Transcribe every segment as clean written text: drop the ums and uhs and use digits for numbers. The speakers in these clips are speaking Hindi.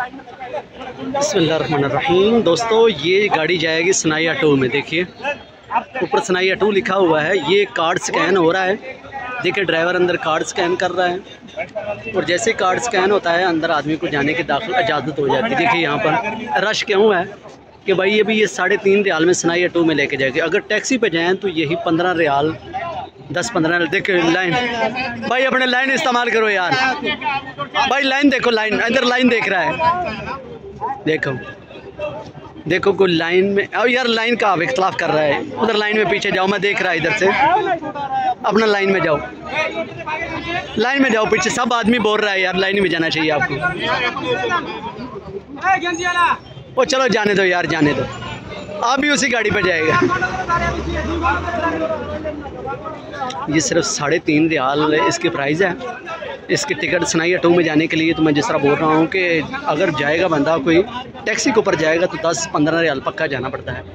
बिस्मिल्लाहिर्रहमानिर्रहीम। दोस्तों ये गाड़ी जाएगी सनाया 2 में। देखिए ऊपर सनाया 2 लिखा हुआ है। ये कार्ड स्कैन हो रहा है। देखिए ड्राइवर अंदर कार्ड स्कैन कर रहा है और जैसे ही कार्ड स्कैन होता है अंदर आदमी को जाने की दाखिल इजाज़त हो जाती है। देखिए यहाँ पर रश क्यों है कि भाई अभी ये 3.5 रियाल में सनाया 2 में लेके जाएगी। अगर टैक्सी पे जाएँ तो यही 15 रियाल 10-15। देखो लाइन, भाई अपने लाइन इस्तेमाल करो यार। भाई लाइन देखो, लाइन इधर लाइन देख रहा है। देखो कोई लाइन में, अब यार लाइन का आप इख्तलाफ कर रहा है। उधर लाइन में पीछे जाओ, मैं देख रहा है इधर से। अपना लाइन में जाओ, लाइन में जाओ। पीछे सब आदमी बोल रहा है यार लाइन में जाना चाहिए आपको। ओ चलो जाने दो यार, जाने दो। आप भी उसी गाड़ी पर जाएगा। ये सिर्फ 3.5 रियाल इसकी प्राइस है। इसकी टिकट सनाया 2 में जाने के लिए। तो मैं जिस तरह बोल रहा हूँ कि अगर जाएगा बंदा कोई टैक्सी के ऊपर जाएगा तो 10-15 रियाल पक्का जाना पड़ता है।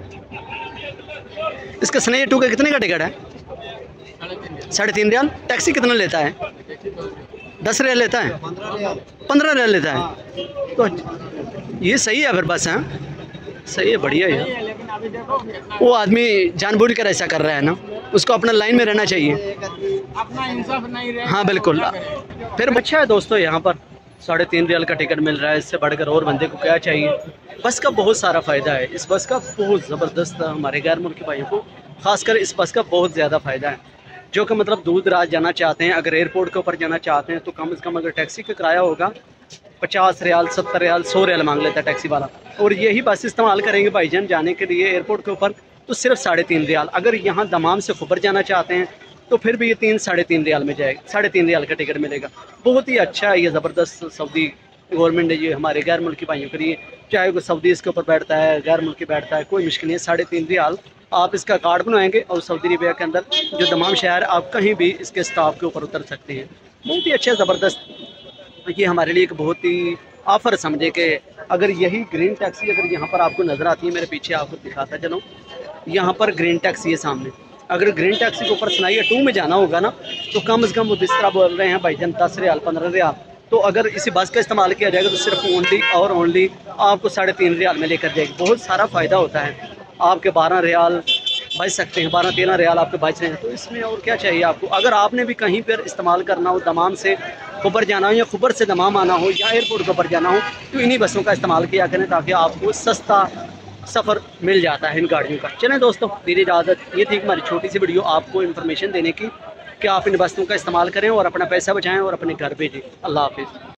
इसका सनाया 2 का कितने का टिकट है? 3.5 रियाल। टैक्सी कितना लेता है? 10 रियाल लेता है, 15 रियाल लेता है। तो ये सही है फिर बस। हाँ सही है, बढ़िया है। वो आदमी जानबूझ कर ऐसा कर रहा है ना, उसको अपना लाइन में रहना चाहिए। अपना इंसाफ नहीं रहे। हाँ बिल्कुल। फिर अच्छा है दोस्तों, यहाँ पर 3.5 रियाल का टिकट मिल रहा है। इससे बढ़कर और बंदे को क्या चाहिए। बस का बहुत सारा फ़ायदा है। इस बस का बहुत ज़बरदस्त, हमारे गैर मुल्की भाइयों को ख़ासकर इस बस का बहुत ज़्यादा फ़ायदा है। जो कि मतलब दूर दराज जाना चाहते हैं, अगर एयरपोर्ट के ऊपर जाना चाहते हैं तो कम से कम अगर टैक्सी का किराया होगा 50 रियाल, 70 रियाल, 100 रियाल मांग लेता है टैक्सी वाला। और यही बस इस्तेमाल करेंगे भाईजान जाने के लिए एयरपोर्ट के ऊपर तो सिर्फ 3.5 रियाल। अगर यहाँ दमाम से खुबर जाना चाहते हैं तो फिर भी ये 3-3.5 रियाल में जाएगा। 3.5 रियाल का टिकट मिलेगा। बहुत ही अच्छा है ये ज़बरदस्त सऊदी गवर्नमेंट है ये हमारे गैर मुल्की भाइयों के लिए। चाहे वो सऊदी इसके ऊपर बैठता है, गैर मुल्की बैठता है, कोई मुश्किल नहीं है। 3.5 रियाल आप इसका कार्ड बनवाएंगे और सऊदी अरबिया के अंदर जो दमाम शहर आप कहीं भी इसके स्टॉप के ऊपर उतर सकते हैं। बहुत ही अच्छा ज़बरदस्त। ये हमारे लिए एक बहुत ही ऑफ़र समझे कि अगर यही ग्रीन टैक्सी अगर यहाँ पर आपको नज़र आती है, मेरे पीछे आपको दिखाता चलो, यहाँ पर ग्रीन टैक्सी है सामने। अगर ग्रीन टैक्सी के ऊपर सनाया 2 में जाना होगा ना तो कम से कम वो जिस तरह बोल रहे हैं भाईजान 10 रियाल 15 रियाल, तो अगर इसी बस का इस्तेमाल किया जाएगा तो सिर्फ ओनली और ओनली आपको 3.5 रियाल में लेकर जाएगी। बहुत सारा फ़ायदा होता है। आपके 12 रियाल बच सकते हैं, 12-13 रियाल आपके बच रहे हैं। तो इसमें और क्या चाहिए आपको। अगर आपने भी कहीं पर इस्तेमाल करना हो, दमाम से खुबर जाना हो या खुबर से दमाम आना हो या एयरपोर्ट के ऊपर जाना हो तो इन्हीं बसों का इस्तेमाल किया करें ताकि आपको सस्ता सफ़र मिल जाता है इन गाड़ियों का। चलें दोस्तों, मेरी इजाज़त। ये थी हमारी छोटी सी वीडियो आपको इन्फॉर्मेशन देने की कि आप इन बसों का इस्तेमाल करें और अपना पैसा बचाएं और अपने घर भेजें। अल्लाह हाफिज़।